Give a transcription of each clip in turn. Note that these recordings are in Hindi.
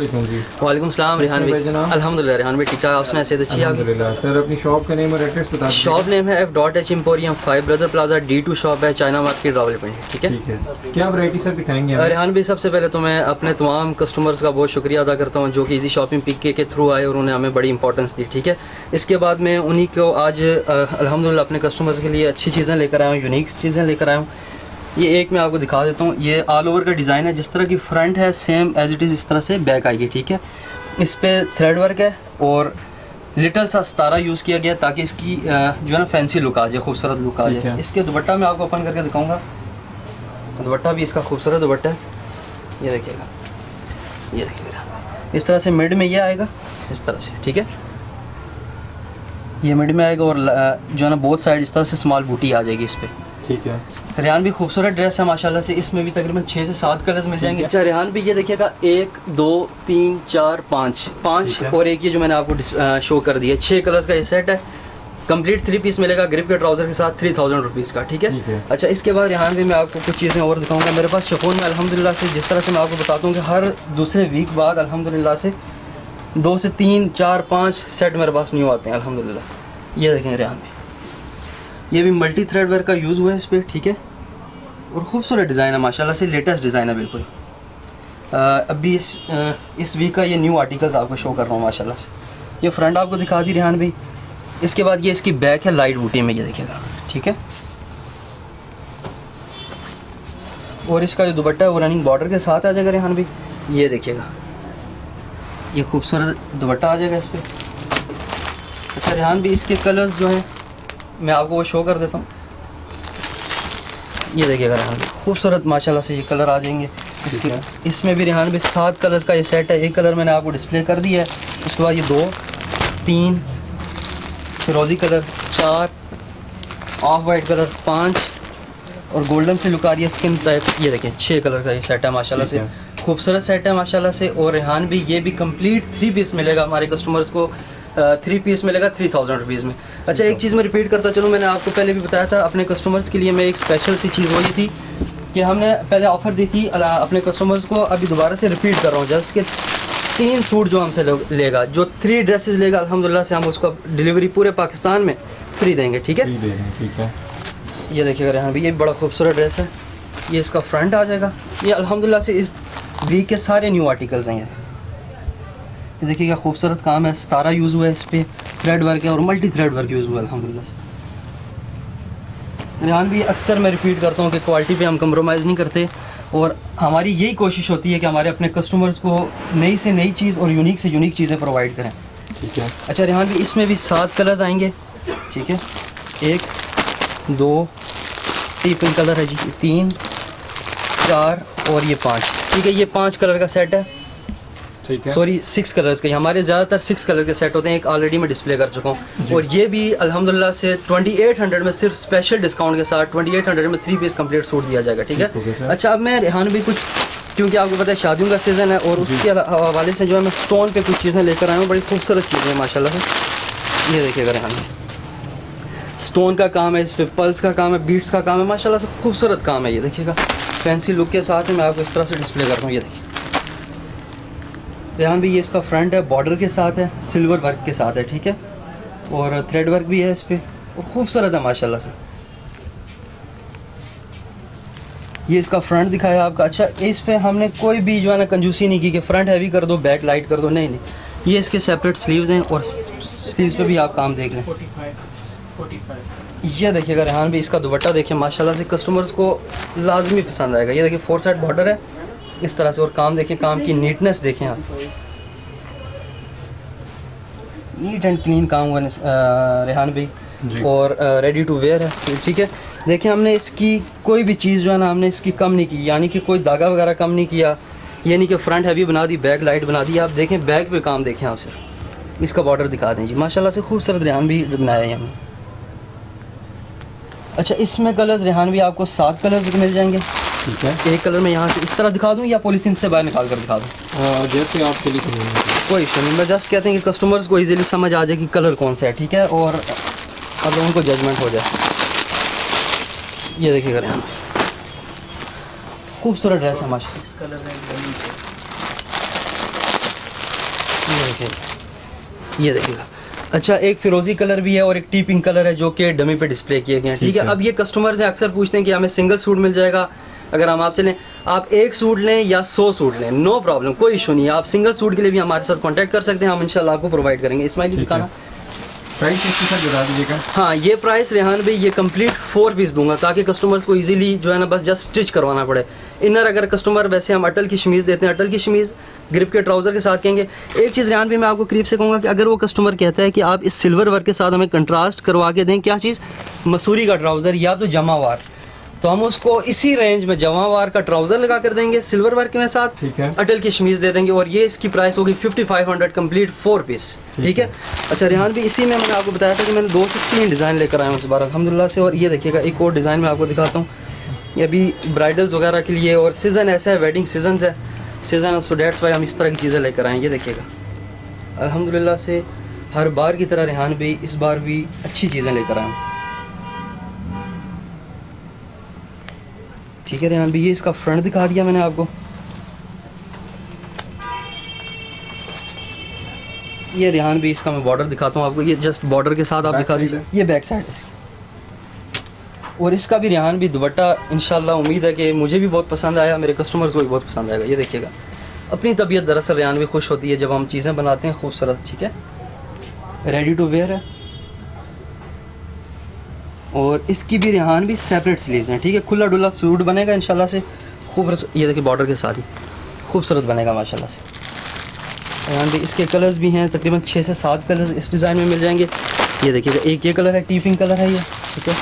अलैकुम जी। वालेकुम सलाम रिहान भाई। अल्हम्दुलिल्लाह रिहान भाई ठीक है, आप सुनाए सेहत अच्छी है? अल्हम्दुलिल्लाह। सर अपनी शॉप का नेम और एड्रेस बता दीजिए। शॉप नेम है F.H emporium 5 brother plaza D2 shop है, चाइना मार्केट रावलपिंडी। ठीक है, क्या वैरायटी सर दिखाएंगे हमें? रिहान भाई सबसे पहले तो मैं अपने तमाम कस्टमर्स का बहुत शुक्रिया अदा करता हूँ जो कि इजी शॉपिंग पिक के थ्रू आए और उन्होंने हमें बड़ी इंपॉर्टेंस दी। ठीक है, इसके बाद मैं उन्हीं को आज अल्हम्दुलिल्लाह अपने कस्टमर्स के लिए अच्छी चीज़ें लेकर आया हूँ, यूनिक चीज़ें लेकर आया हूँ। ये एक मैं आपको दिखा देता हूँ, ये ऑल ओवर का डिज़ाइन है। जिस तरह की फ्रंट है सेम एज इट इज़ इस तरह से बैक आएगी। ठीक है, इस पे थ्रेड वर्क है और लिटल सा सितारा यूज़ किया गया ताकि इसकी जो है ना फैंसी लुक आ जाए, खूबसूरत लुक आ जाए। इसके दुपट्टा मैं आपको ओपन करके दिखाऊंगा। दुपट्टा भी इसका खूबसूरत दुपट्टा है, ये देखिएगा, ये देखिएगा इस तरह से मिड में ये आएगा इस तरह से। ठीक है, ये मिड में आएगा और जो है ना बोथ साइड इस तरह से स्मॉल बूटी आ जाएगी इस पर। ठीक है, रेहान भी खूबसूरत ड्रेस है माशाल्लाह से। इसमें भी तकरीबन 6 से 7 कलर्स मिल जाएंगे। अच्छा रेहान भी ये देखिएगा 1 2 3 4 5 और एक ये जो मैंने आपको शो कर दिया 6 कलर्स का ये सेट है। कंप्लीट 3 पीस मिलेगा ग्रिप के ट्राउज़र के साथ 3000 रुपीज़ का। ठीक है, अच्छा इसके बाद रेहान भी मैं आपको कुछ चीज़ें और दिखाऊंगा। मेरे पास शिफॉन में अल्हम्दुलिल्लाह से जिस तरह से मैं आपको बताता हूँ कि हर दूसरे वीक बाद अल्हम्दुलिल्लाह से 2 से 3 4 5 सेट मेरे पास न्यू आते हैं अल्हम्दुलिल्लाह। ये देखें रेहान भी, ये भी मल्टी थ्रेड वर्क का यूज़ हुआ है इस पर। ठीक है, और खूबसूरत डिज़ाइन है माशाल्लाह से, लेटेस्ट डिज़ाइन है बिल्कुल। अभी इस वीक का ये न्यू आर्टिकल्स आपको शो कर रहा हूँ माशाल्लाह से। ये फ्रंट आपको दिखा दी रेहान भाई। इसके बाद ये इसकी बैक है लाइट बूटी में, ये देखिएगा। ठीक है, और इसका जो दुपट्टा है वो रनिंग बॉर्डर के साथ आ जाएगा रेहान भाई। ये देखिएगा, ये खूबसूरत दुपट्टा आ जाएगा इस पर। अच्छा रेहान भी इसके कलर्स जो हैं मैं आपको वो शो कर देता हूँ। ये देखिएगा रेहान भी खूबसूरत माशाल्लाह से ये कलर आ जाएंगे इसके। इसमें भी रेहान भी 7 कलर्स का ये सेट है। एक कलर मैंने आपको डिस्प्ले कर दिया है, उसके बाद ये 2 3 फिरोज़ी कलर 4 ऑफ वाइट कलर 5 और गोल्डन से लुक आ रही है स्किन टाइप। ये देखें 6 कलर का ये सेट है माशाल्लाह से, खूबसूरत सेट है माशाल्लाह से। और रेहान भी ये भी कंप्लीट 3 पीस मिलेगा हमारे कस्टमर्स को। 3 पीस मिलेगा 3000 रुपीज़ में। अच्छा एक चीज़ मैं रिपीट करता चलूँ, मैंने आपको पहले भी बताया था अपने कस्टमर्स के लिए मैं एक स्पेशल सी चीज़ वो ये थी कि हमने पहले ऑफ़र दी थी अपने कस्टमर्स को, अभी दोबारा से रिपीट कर रहा हूँ जस्ट कि 3 सूट जो हमसे लेगा, जो 3 ड्रेसेस लेगा अल्हम्दुलिल्लाह से हम उसको डिलीवरी पूरे पाकिस्तान में फ्री देंगे। ठीक है, ठीक है, ये देखिएगा रेहान भाई, ये बड़ा खूबसूरत ड्रेस है। ये इसका फ्रंट आ जाएगा। ये अल्हम्दुलिल्लाह से इस वीक के सारे न्यू आर्टिकल्स हैं। ये देखिएगा खूबसूरत काम है, सितारा यूज़ हुआ है इस पर, थ्रेड वर्क है और मल्टी थ्रेड वर्क यूज़ हुआ है अल्हम्दुलिल्लाह से। रेहान भी अक्सर मैं रिपीट करता हूँ कि क्वालिटी पे हम कंप्रोमाइज़ नहीं करते और हमारी यही कोशिश होती है कि हमारे अपने कस्टमर्स को नई से नई चीज़ और यूनिक से यूनिक चीज़ें प्रोवाइड करें। ठीक है, अच्छा रेहान भी इसमें भी 7 कलर्स आएंगे। ठीक है, 1 2 पिंक कलर है जी, 3 4 और ये 5। ठीक है, ये 5 कलर का सेट है। ठीक है, सॉरी 6 कलर्स के, हमारे ज़्यादातर 6 कलर के सेट होते हैं। एक ऑलरेडी मैं डिस्प्ले कर चुका हूँ और ये भी अल्हम्दुलिल्लाह से 2800 में सिर्फ स्पेशल डिस्काउंट के साथ 2800 में 3 पीस कंप्लीट सूट दिया जाएगा। ठीक है, अच्छा अब मैं रेहान भी कुछ, क्योंकि आपको पता है शादियों का सीज़न है और उसके हवाले से जो है मैं स्टोन पे कुछ चीज़ें लेकर आया हूँ, बड़ी खूबसूरत चीज़ें माशाल्लाह से। ये देखिएगा रेहान, स्टोन का काम है इस पर, पल्स का काम है, बीट्स का काम है, माशाल्लाह से खूबसूरत काम है। ये देखिएगा फैंसी लुक के साथ मैं आपको इस तरह से डिस्प्ले करता हूँ। ये देखिए रेहान भी, ये इसका फ्रंट है, बॉर्डर के साथ है, सिल्वर वर्क के साथ है। ठीक है, और थ्रेड वर्क भी है इस पर और खूबसूरत है माशाल्लाह से। ये इसका फ्रंट दिखाया आपका। अच्छा इस पे हमने कोई भी जो है ना कंजूसी नहीं की कि फ्रंट हैवी कर दो बैक लाइट कर दो, नहीं नहीं, ये इसके सेपरेट स्लीव्स हैं और स्लीव्स पे भी आप काम देख लें। 45 ये देखिएगा रेहान भी, इसका दुपट्टा देखिए माशाल्लाह से, कस्टमर्स को लाजमी पसंद आएगा। ये देखिए 4 साइड बॉर्डर है इस तरह से और काम देखें, काम की नीटनेस देखें आप, नीट एंड क्लीन काम हुआ रेहान भाई और रेडी टू वेयर है। ठीक है, देखिए हमने इसकी कोई भी चीज़ जो है ना हमने इसकी कम नहीं की, यानी कि कोई धागा वगैरह कम नहीं किया। ये नहीं कि फ्रंट हैवी बना दी बैक लाइट बना दी। आप देखें बैक पे काम देखें आप सिर्फ, इसका बॉर्डर दिखा दें जी, माशाल्लाह से खूबसूरत रेहान भी बनाया है हमने। अच्छा इसमें कलर्स रेहान भी आपको 7 कलर्स मिल जाएंगे। ठीक है, एक कलर मैं यहाँ से इस तरह दिखा दूँ या पॉलीथीन से बाहर निकाल कर दिखा दूँ, जैसे आपके लिए कोई इशू नहीं। मैं जस्ट कहते हैं कि कस्टमर्स को इजीली समझ आ जाए कि कलर कौन सा है। ठीक है, और अब उनको जजमेंट हो जाए। ये देखिएगा रेहान खूबसूरत ड्रेस है माशाल्लाह। ये देखिएगा। अच्छा, एक फिरोजी कलर भी है और एक टी पिंक कलर है जो कि डमी पे डिस्प्ले किए गए हैं, ठीक है। अब ये कस्टमर्स अक्सर पूछते हैं कि हमें सिंगल सूट मिल जाएगा अगर हम आपसे लें, आप एक सूट लें या 100 सूट लें, नो प्रॉब्लम, कोई इशू नहीं है। आप सिंगल सूट के लिए भी हमारे साथ कांटेक्ट कर सकते हैं, हम इंशाल्लाह आपको प्रोवाइड करेंगे। इस्माइल दिखाना प्राइस इसके साथ बता दीजिएगा। हाँ, ये प्राइस रेहान भाई ये कंप्लीट 4 पीस दूंगा ताकि कस्टमर्स को इजीली जो है ना बस जस्ट स्टिच करवाना पड़े। इनर अगर कस्टमर, वैसे हम अटल की शमीज़ देते हैं, अटल की शमीज़ ग्रिप के ट्राउज़र के साथ कहेंगे। एक चीज़ रेहान भाई मैं आपको करीब से कहूँगा कि अगर वो कस्टमर कहता है कि आप इस सिल्वर वर्क के साथ हमें कंट्रास्ट करवा के दें, क्या चीज़, मसूरी का ट्राउज़र या तो जमावार, तो हम उसको इसी रेंज में जमावार का ट्राउज़र लगा कर देंगे सिल्वर वर्क में साथ, ठीक है। अटल की शमीज़ दे देंगे और ये इसकी प्राइस होगी 5500 कंप्लीट 4 पीस, ठीक है। अच्छा रेहान भी इसी में मैंने आपको बताया था कि मैंने 2 से 3 डिज़ाइन लेकर आया हूँ इस बार अल्हम्दुलिल्लाह से। और ये देखिएगा एक और डिज़ाइन मैं आपको दिखाता हूँ, ये अभी ब्राइडल्स वगैरह के लिए, और सीज़न ऐसा है, वेडिंग सीजन है, सीज़न, सो डेट्स वाई हम इस तरह की चीज़ें लेकर आए। ये देखिएगा अल्हम्दुलिल्लाह से हर बार की तरह रेहान भी इस बार भी अच्छी चीज़ें लेकर आए, ठीक है। रेहान भी ये इसका फ्रंट दिखा दिया मैंने आपको। ये रेहान भी इसका मैं बॉर्डर दिखाता हूँ आपको, ये जस्ट बॉर्डर के साथ आप दिखा दीजिए, ये बैक साइड है इसकी। और इसका भी रेहान भी दुपट्टा इंशाल्लाह उम्मीद है कि मुझे भी बहुत पसंद आया, मेरे कस्टमर्स को भी बहुत पसंद आएगा। ये देखिएगा, अपनी तबीयत दरअसल रेहान भी खुश होती है जब हम चीज़ें बनाते हैं खूबसूरत, ठीक है। रेडी टू वेयर है और इसकी भी रेहान भी सेपरेट स्लीव्स हैं, ठीक है। खुला डुला सूट बनेगा इंशाल्लाह से, खूब। ये देखिए बॉर्डर के साथ ही खूबसूरत बनेगा माशाल्लाह से। रेहान भी इसके कलर्स भी हैं, तकरीबन 6 से 7 कलर्स इस डिज़ाइन में मिल जाएंगे। ये देखिएगा, एक ये कलर है, टी पिंक कलर है ये, ठीक है।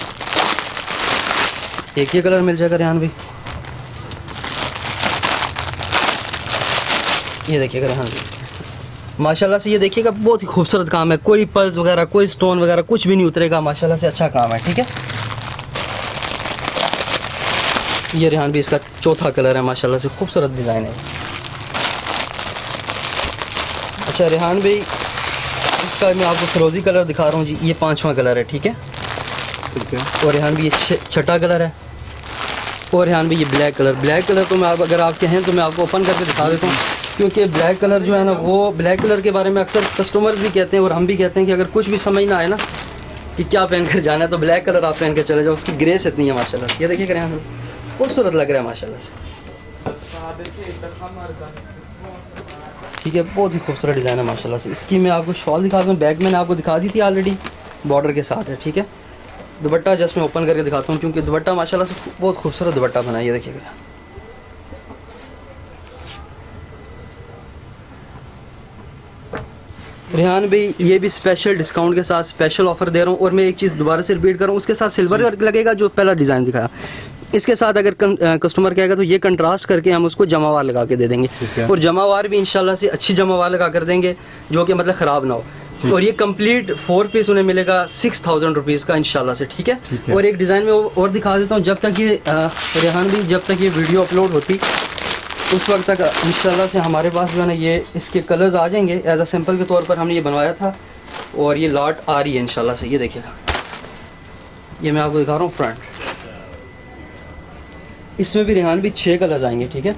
एक ये कलर मिल जाएगा रेहान भी, ये देखिएगा रेहान भी माशाल्लाह से। ये देखिएगा बहुत ही खूबसूरत काम है, कोई पल्स वगैरह, कोई स्टोन वगैरह कुछ भी नहीं उतरेगा माशाल्लाह से, अच्छा काम है, ठीक है। ये रेहान भी इसका चौथा कलर है, माशाल्लाह से खूबसूरत डिज़ाइन है। अच्छा रेहान भाई इसका मैं आपको फिरोजी कलर दिखा रहा हूँ जी, ये 5वां कलर है, ठीक है। और रेहान भी ये 6ठा कलर है। और रेहान भी ये ब्लैक कलर तो मैं अगर आप कहें तो मैं आपको ओपन करके दिखा देता हूँ, क्योंकि ब्लैक कलर जो है ना, वो ब्लैक कलर के बारे में अक्सर कस्टमर्स भी कहते हैं और हम भी कहते हैं कि अगर कुछ भी समझ ना आए ना कि क्या पहन कर जाना है तो ब्लैक कलर आप पहन कर चले जाओ, उसकी ग्रेस इतनी है माशाल्लाह। ये देखिए रेहान खूबसूरत लग रहा है माशाल्लाह से, ठीक है। बहुत ही खूबसूरत डिज़ाइन है माशाल्लाह से। इसकी मैं आपको शॉल दिखा दूँ, बैक मैंने आपको दिखा दी थी ऑलरेडी, बॉर्डर के साथ है, ठीक है। दुपट्टा जस्ट मैं ओपन करके दिखाता हूँ क्योंकि दुपट्टा माशाल्लाह से बहुत खूबसूरत दुपट्टा बना है। ये देखिएगा रेहान भाई ये भी स्पेशल डिस्काउंट के साथ स्पेशल ऑफर दे रहा हूँ। और मैं एक चीज़ दोबारा से रिपीट करूँ, उसके साथ सिल्वर वर्क लगेगा जो पहला डिज़ाइन दिखाया, इसके साथ अगर कस्टमर कहेगा तो ये कंट्रास्ट करके हम उसको जमावार लगा के दे देंगे। और जमावार भी इंशाल्लाह से अच्छी जमावार लगा कर देंगे जो कि मतलब ख़राब ना हो। और ये कंप्लीट 4 पीस उन्हें मिलेगा 6000 रुपीज़ का इंशाल्लाह से, ठीक है। और एक डिज़ाइन में और दिखा देता हूँ, जब तक ये रेहान भी जब तक ये वीडियो अपलोड होती उस वक्त तक इंशाल्लाह से हमारे पास जो है ना ये इसके कलर्स आ जाएंगे। एज अ सैम्पल के तौर पर हमने ये बनवाया था और ये लॉट आ रही है इंशाल्लाह से। ये देखिएगा, ये मैं आपको दिखा रहा हूँ फ्रंट, इसमें भी रेहान भी 6 कलर्स आएंगे, ठीक है।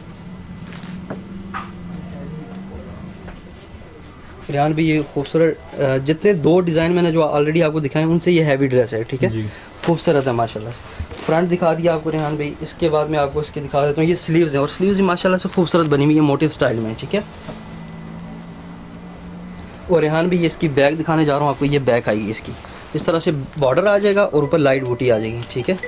रेहान भी ये खूबसूरत जितने 2 डिज़ाइन मैंने जो ऑलरेडी आपको दिखाए उनसे ये हैवी ड्रेस है, ठीक है, खूबसूरत है माशाल्लाह से। फ्रंट दिखा दिया आपको रेहान भाई। इसके बाद मैं आपको इसके दिखा देता हूँ, ये स्लीव्स हैं और स्लीव्स भी माशाल्लाह से खूबसूरत बनी हुई है मोटिव स्टाइल में, ठीक है। और रेहान भी ये इसकी बैक दिखाने जा रहा हूँ आपको, ये बैक आएगी इसकी, इस तरह से बॉर्डर आ जाएगा और ऊपर लाइट बूटी आ जाएगी, ठीक है।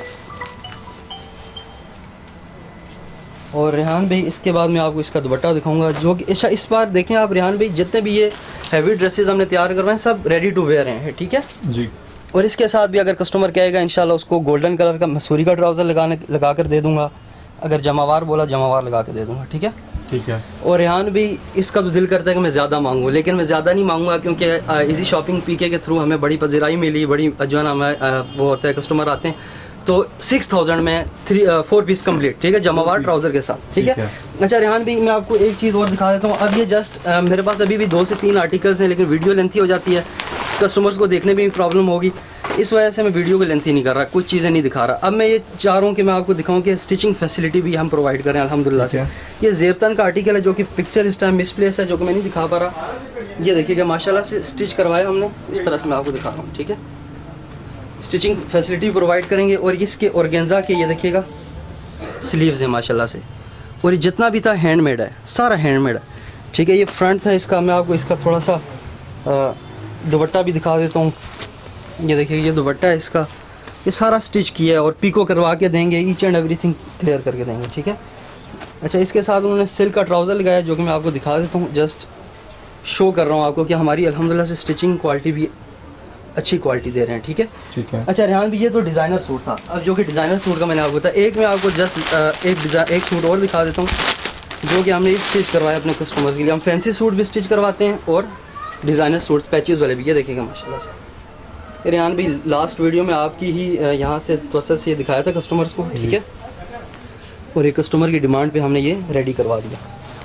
और रेहान भाई इसके बाद मैं आपको इसका दुपट्टा दिखाऊंगा जो कि इस बार देखें आप रेहान भाई जितने भी ये हैवी ड्रेसेस हमने तैयार करवाए सब रेडी टू वेयर हैं, ठीक है जी। और इसके साथ भी अगर कस्टमर कहेगा इंशाल्लाह उसको गोल्डन कलर का मसूरी का ट्राउज़र लगा कर दे दूंगा, अगर जमावार बोला जमावार लगा कर दे दूंगा, ठीक है, ठीक है। और रेहान भी इसका तो दिल करता है कि मैं ज़्यादा मांगूँ, लेकिन मैं ज़्यादा नहीं मांगूंगा क्योंकि इजी शॉपिंग पीके के थ्रू हमें बड़ी पजीराई मिली, बड़ी जो है ना हमें वो होता है कस्टमर आते हैं, तो 6000 में 4 पीस कंप्लीट, ठीक है, जमावार ट्राउज़र के साथ, ठीक है। अच्छा रेहान भी मैं आपको एक चीज़ और दिखा देता हूँ। अब ये जस्ट मेरे पास अभी भी 2 से 3 आर्टिकल्स हैं, लेकिन वीडियो लेंथी हो जाती है, कस्टमर्स को देखने में भी प्रॉब्लम होगी, इस वजह से मैं वीडियो को लेंथी नहीं कर रहा, कुछ चीज़ें नहीं दिखा रहा। अब मैं ये चाह रहा हूँ कि मैं आपको दिखाऊँ कि स्टिचिंग फैसिलिटी भी हम प्रोवाइड करें अल्हम्दुलिल्लाह से। ये ज़ेबतन का आर्टिकल है जो कि पिक्चर इस टाइम मिसप्लेस है, जो कि मैं नहीं दिखा पा रहा। ये देखिएगा माशाल्लाह से स्टिच करवाया हमने, इस तरह से मैं आपको दिखा रहा हूँ, ठीक है। स्टिचिंग फैसिलिटी प्रोवाइड करेंगे। और इसके ऑर्गेन्जा के ये देखिएगा स्लीव्स हैं माशाल्लाह से, और ये जितना भी था हैंडमेड है, सारा हैंडमेड है, ठीक है। ये फ्रंट था इसका, मैं आपको इसका थोड़ा सा दुपट्टा भी दिखा देता हूँ। ये देखिए ये दुपट्टा है इसका, ये सारा स्टिच किया है और पीको करवा के देंगे, ईच एंड एवरीथिंग क्लियर करके देंगे, ठीक है। अच्छा, इसके साथ उन्होंने सिल्क का ट्राउज़र लगाया जो कि मैं आपको दिखा देता हूँ, जस्ट शो कर रहा हूँ आपको कि हमारी अल्हम्दुलिल्लाह से स्टिचिंग क्वालिटी भी अच्छी क्वालिटी दे रहे हैं, ठीक है। ठीक है। अच्छा रेहान भी, ये तो डिज़ाइनर सूट था। अब जो कि डिज़ाइनर सूट का मैंने आपको बताया, एक मैं आपको जस्ट एक सूट और दिखा देता हूँ जो कि हमने स्टिच करवाया अपने कस्टमर्स के लिए। हम फैंसी सूट भी स्टिच करवाते हैं और डिज़ाइनर सूट्स पैचेस वाले भी। ये देखिएगा माशाल्लाह से, रेहान भी लास्ट वीडियो में आपकी ही यहाँ से तवज्जो से ये दिखाया था कस्टमर्स को, ठीक है। और एक कस्टमर की डिमांड पे हमने ये रेडी करवा दिया।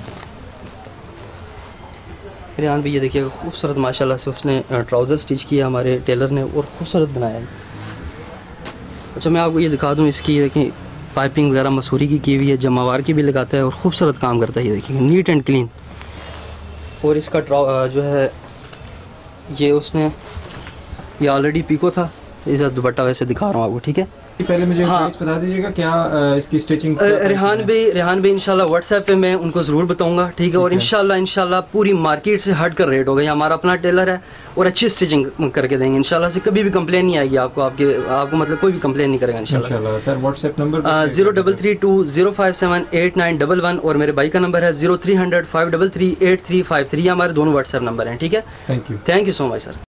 रेहान भी ये देखिएगा खूबसूरत माशाल्लाह से उसने ट्राउज़र स्टिच किया हमारे टेलर ने और खूबसूरत बनाया है। अच्छा, मैं आपको ये दिखा दूँ, इसकी देखिए पाइपिंग वगैरह मसूरी की हुई है, जमावार की भी लगाता है और खूबसूरत काम करता है। ये देखिए नीट एंड क्लीन। और इसका जो है ये उसने ये ऑलरेडी पीको था, इसका दुपट्टा वैसे दिखा रहा हूँ आपको, ठीक है। पहले मुझे हाँ। प्राइस बता दीजिएगा क्या इसकी स्टिचिंग। रेहान भाई इंशाल्लाह व्हाट्सएप पे मैं उनको ज़रूर बताऊंगा, ठीक है। और इंशाल्लाह पूरी मार्केट से हट कर रेट होगा। ये हमारा अपना टेलर है और अच्छी स्टिचिंग करके देंगे इंशाल्लाह से। कभी भी कंप्लेन नहीं आएगी आपको, आपको मतलब कोई भी कंप्लेन नहीं करेगा इंशाल्लाह। सर व्हाट्सएप नंबर 033205789111 और मेरे भाई का नंबर है 0300 533 8353। हमारे दोनों व्हाट्सएप नंबर हैं, ठीक है। Thank you. Thank you so much sir.